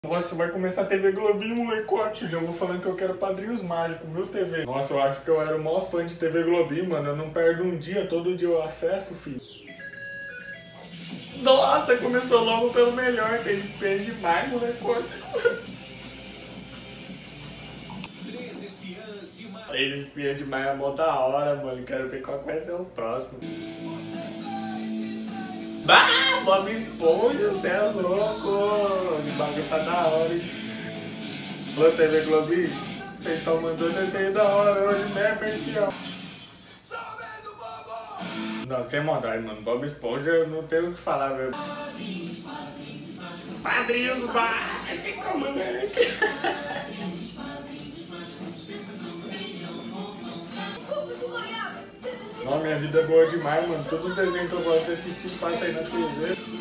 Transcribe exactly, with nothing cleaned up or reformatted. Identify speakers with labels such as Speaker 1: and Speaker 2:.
Speaker 1: Nossa, vai começar a T V Globinho, molecote. Já vou falando que eu quero Padrinhos Mágicos, viu, T V? Nossa, eu acho que eu era o maior fã de T V Globinho, mano. Eu não perdo um dia, todo dia eu acesso, filho. Nossa, começou logo pelo melhor. Fez espelho demais, molecote. Três espiãs demais é mó da hora, mano. Quero ver qual vai ser o próximo. Bah, Bob Esponja, você é louco! O bagulho tá da hora, hein? Ô, T V Globinho, vocês só mandou desenho da hora hoje, né, Percião? Não, sem maldade, mano. Bob Esponja, eu não tenho o que falar, velho. Padrinhos Mágicos, moleque! Não, minha vida é boa demais, mano. Todos os desenhos que eu gosto de assistir passam aí na T V.